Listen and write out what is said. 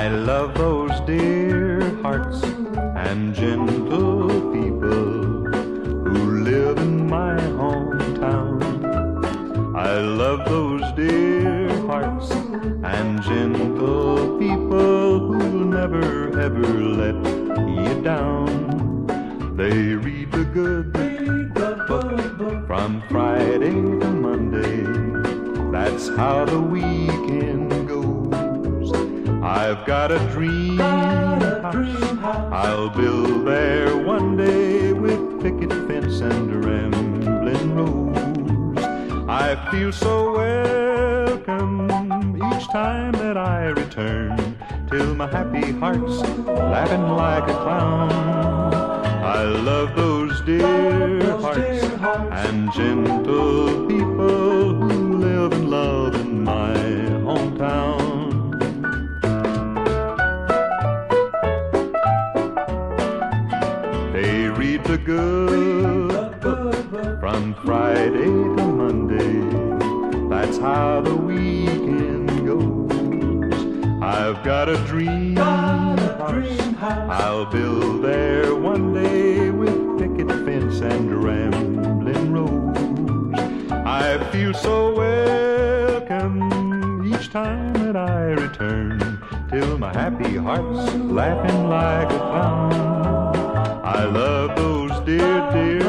I love those dear hearts and gentle people who live in my hometown. I love those dear hearts and gentle people who'll never ever let you down. They read the good book from Friday to Monday. That's how the weekend goes. I've got a dream house I'll build there one day, with picket fence and rambling rose. I feel so welcome each time that I return, till my happy heart's laughing like a clown. I love those dear hearts and gentle people who live and love in my hometown. They read the good book from Friday to Monday. That's how the weekend goes. I've got a dream house I'll build there one day, with picket fence and rambling rose. I feel so welcome each time that I return, till my happy heart's laughing like a clown. I love those dear